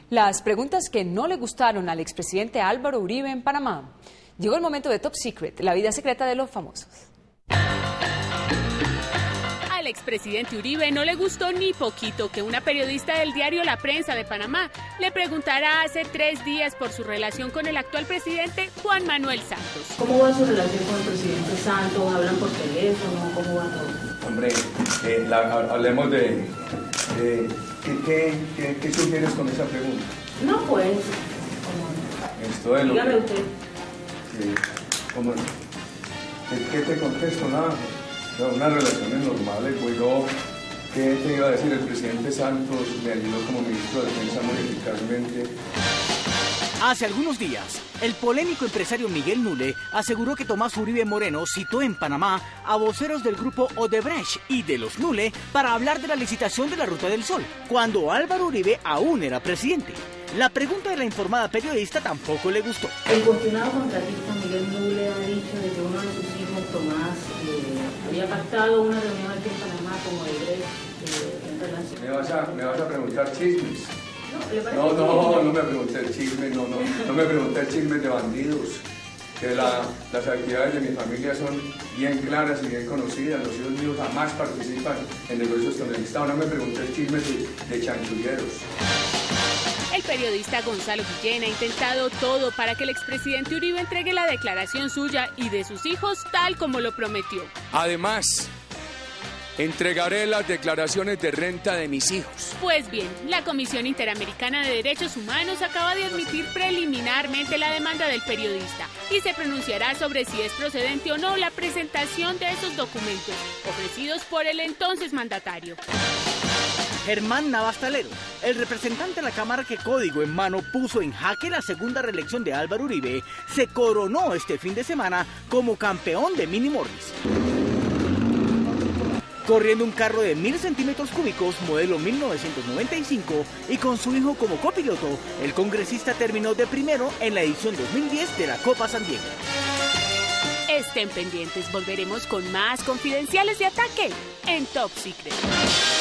Las preguntas que no le gustaron al expresidente Álvaro Uribe en Panamá. Llegó el momento de Top Secret, la vida secreta de los famosos. Al expresidente Uribe no le gustó ni poquito que una periodista del diario La Prensa de Panamá le preguntara hace 3 días por su relación con el actual presidente Juan Manuel Santos. ¿Cómo va su relación con el presidente Santos? ¿Hablan por teléfono? ¿Cómo va todo? Hombre, hablemos de... ¿Qué sugieres con esa pregunta? No, pues... Esto es lo dígame que... usted. ¿Cómo? ¿Qué te contesto? Nada. No, unas relaciones normales, pues yo... ¿Qué te iba a decir? El presidente Santos me ayudó como ministro de Defensa muy eficazmente. Hace algunos días, el polémico empresario Miguel Nule aseguró que Tomás Uribe Moreno citó en Panamá a voceros del grupo Odebrecht y de los Nule para hablar de la licitación de la Ruta del Sol, cuando Álvaro Uribe aún era presidente. La pregunta de la informada periodista tampoco le gustó. El cuestionado contratista Miguel Nule ha dicho de que uno de sus hijos, Tomás, había pactado una reunión aquí en Panamá con Odebrecht en relación... ¿Me vas a preguntar chismes? No me pregunté el chisme, no me pregunté el chisme de bandidos. Que las actividades de mi familia son bien claras y bien conocidas. Los hijos míos jamás participan en negocios con el Estado. No me pregunté el chisme de chanchulleros. El periodista Gonzalo Guillén ha intentado todo para que el expresidente Uribe entregue la declaración suya y de sus hijos tal como lo prometió. Además, entregaré las declaraciones de renta de mis hijos. Pues bien, la Comisión Interamericana de Derechos Humanos acaba de admitir preliminarmente la demanda del periodista y se pronunciará sobre si es procedente o no la presentación de esos documentos ofrecidos por el entonces mandatario. Germán Navas Talero, el representante de la Cámara que código en mano puso en jaque la segunda reelección de Álvaro Uribe, se coronó este fin de semana como campeón de Mini Morris. Corriendo un carro de 1000 centímetros cúbicos, modelo 1995, y con su hijo como copiloto, el congresista terminó de primero en la edición 2010 de la Copa San Diego. Estén pendientes, volveremos con más confidenciales de Ataque en Top Secret.